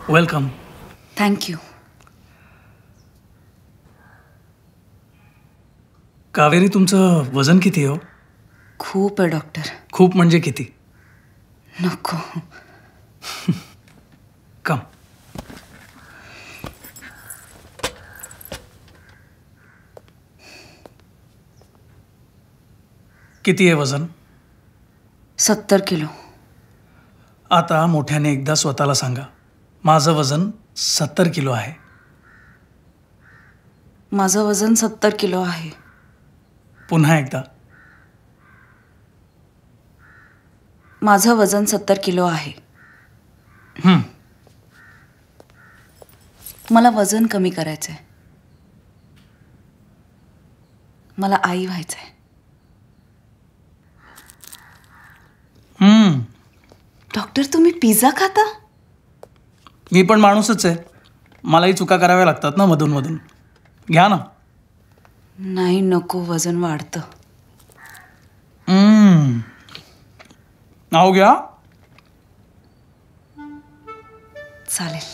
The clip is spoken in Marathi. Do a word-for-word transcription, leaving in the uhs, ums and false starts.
वेलकम. थँक्यू. कावेरी, तुमचं वजन किती हो? खूप आहे डॉक्टर. खूप म्हणजे किती? नको. कम. किती आहे वजन? सत्तर किलो. आता मोठ्याने एकदा स्वतःला सांगा, माझं वजन सत्तर किलो आहे. माझं वजन सत्तर किलो आहे. पुन्हा एकदा. माझं वजन सत्तर किलो आहे. हं. मला वजन कमी करायचंय. मला आई व्हायचंय. हं. डॉक्टर, तुम्ही पिझ्झा खाता? मी पण माणूसच आहे. मलाही चुका कराव्या लागतात ना मधून मधून. घ्या ना. नाही, नको. वजन वाढतं. हं. नाव घ्या. चालेल.